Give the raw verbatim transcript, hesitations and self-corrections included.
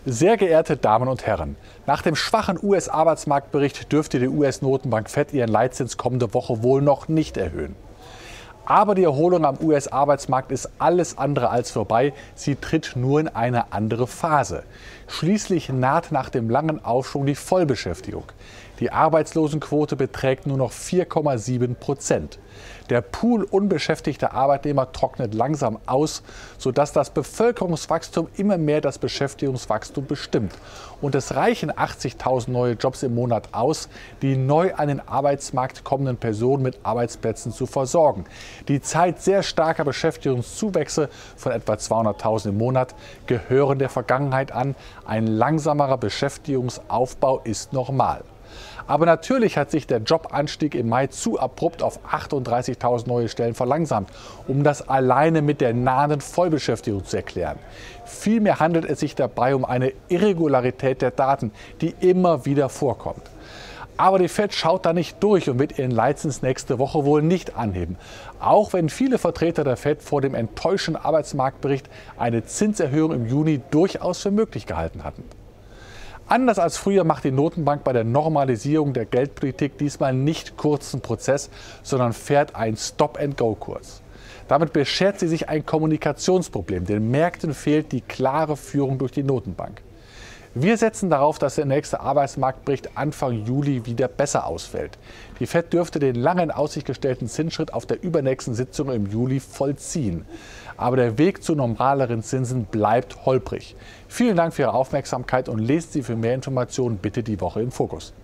Sehr geehrte Damen und Herren, nach dem schwachen U S-Arbeitsmarktbericht dürfte die U S-Notenbank Fed ihren Leitzins kommende Woche wohl noch nicht erhöhen. Aber die Erholung am U S-Arbeitsmarkt ist alles andere als vorbei. Sie tritt nur in eine andere Phase. Schließlich naht nach dem langen Aufschwung die Vollbeschäftigung. Die Arbeitslosenquote beträgt nur noch vier Komma sieben Prozent. Der Pool unbeschäftigter Arbeitnehmer trocknet langsam aus, sodass das Bevölkerungswachstum immer mehr das Beschäftigungswachstum bestimmt. Und es reichen achtzigtausend neue Jobs im Monat aus, die neu an den Arbeitsmarkt kommenden Personen mit Arbeitsplätzen zu versorgen. Die Zeit sehr starker Beschäftigungszuwächse von etwa zweihunderttausend im Monat gehören der Vergangenheit an. Ein langsamerer Beschäftigungsaufbau ist normal. Aber natürlich hat sich der Jobanstieg im Mai zu abrupt auf achtunddreißigtausend neue Stellen verlangsamt, um das alleine mit der nahenden Vollbeschäftigung zu erklären. Vielmehr handelt es sich dabei um eine Irregularität der Daten, die immer wieder vorkommt. Aber die Fed schaut da nicht durch und wird ihren Leitzins nächste Woche wohl nicht anheben. Auch wenn viele Vertreter der Fed vor dem enttäuschenden Arbeitsmarktbericht eine Zinserhöhung im Juni durchaus für möglich gehalten hatten. Anders als früher macht die Notenbank bei der Normalisierung der Geldpolitik diesmal nicht kurzen Prozess, sondern fährt einen Stop-and-Go-Kurs. Damit beschert sie sich ein Kommunikationsproblem. Den Märkten fehlt die klare Führung durch die Notenbank. Wir setzen darauf, dass der nächste Arbeitsmarktbericht Anfang Juli wieder besser ausfällt. Die Fed dürfte den lange in Aussicht gestellten Zinsschritt auf der übernächsten Sitzung im Juli vollziehen. Aber der Weg zu normaleren Zinsen bleibt holprig. Vielen Dank für Ihre Aufmerksamkeit und lesen Sie für mehr Informationen bitte die Woche im Fokus.